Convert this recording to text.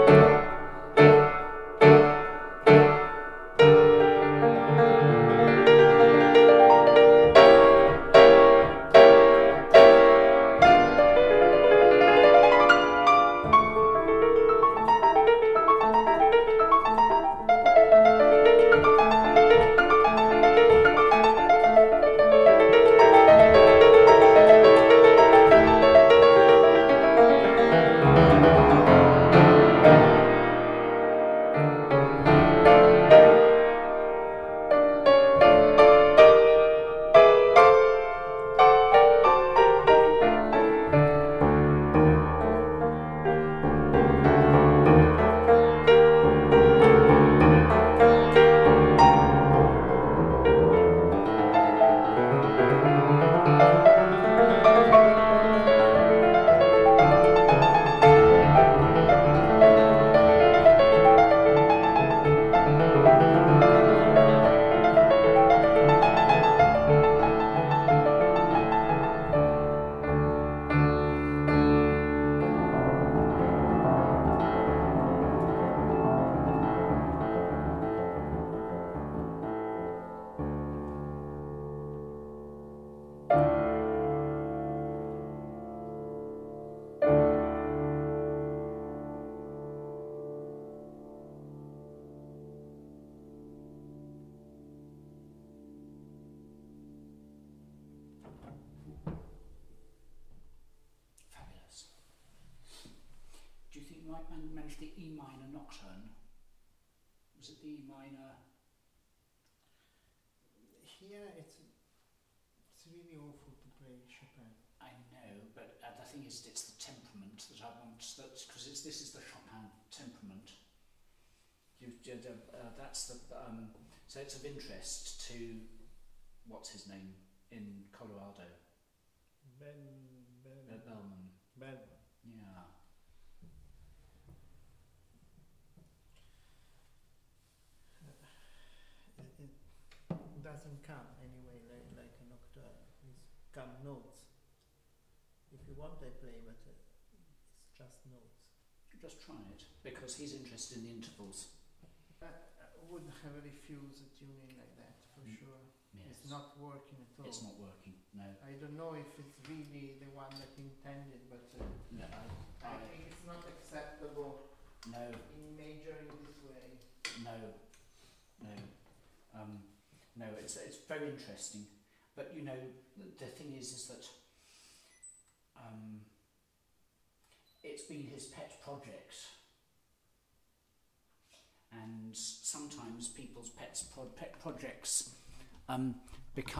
Managed the E minor nocturne. Was it the E minor? Here it's really awful to play Chopin. I know, but the thing is, it's the temperament that I want. Because this is the Chopin temperament. That's the so it's of interest to what's his name in Colorado. Bellman. Yeah. It doesn't come anyway like a nocturne. It's come notes. If you want, I play, but it's just notes. Just try it, because he's interested in the intervals. I wouldn't have refused a tuning like that, for sure. Yes. It's not working at all. It's not working, no. I don't know if it's really the one that intended, but no, I think it's not acceptable. No. In majoring this way. No. No, it's very interesting, but you know the thing is that it's been his pet project, and sometimes people's pet projects become